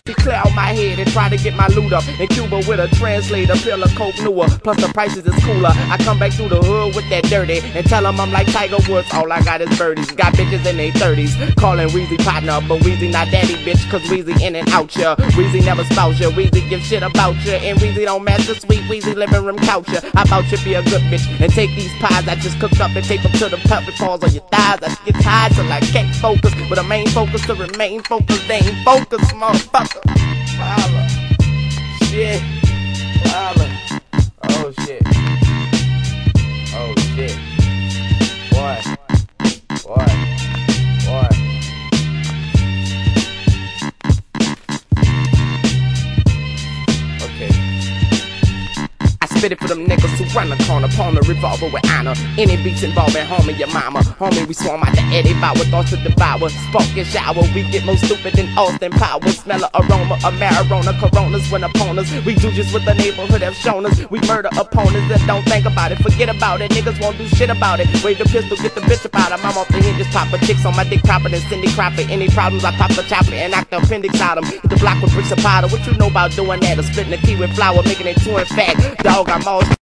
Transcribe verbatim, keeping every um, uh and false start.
clear out my head and try to get my loot up. In Cuba with a translator, pill of coke newer, plus the prices is cooler. I come back through the hood with that dirty and tell them I'm like Tiger Woods. All I got is birdies. Got bitches in their thirties calling Weezy partner, but Weezy not daddy, bitch, cause Weezy in and out ya. Weezy never spouse ya. Weezy give shit about ya, and Weezy don't match the sweet Weezy living room couch ya. How about you be a good bitch and take these pies I just cooked up and tape them to the pelvic balls on your thighs? I get tired till I can't focus, but the main focus to remain focused. They ain't focused, motherfucker. Holla. Shit. Holla. Oh shit. Oh shit. Boy. Boy. Boy. Okay. Spit it for them niggas who run the corner, pawn the revolver with honor. Any beats involving homie, your mama. Homie, we swarm out the Eddie Bauer, thoughts to devour. Spark and shower, we get more stupid than Austin Powers. Smell a aroma of marijuana, coronas when opponents. We do just what the neighborhood have shown us. We murder opponents that don't think about it. Forget about it, niggas won't do shit about it. Wave the pistol, get the bitch about it. I'm off the hinges, pop a chicks on my dick proper than Cindy Crawford. Any problems, I pop a chopper and knock the appendix out 'em. Hit the block with bricks of powder. What you know about doing that? Or splitting the key with flour, making it two and fat. Dog, I'm all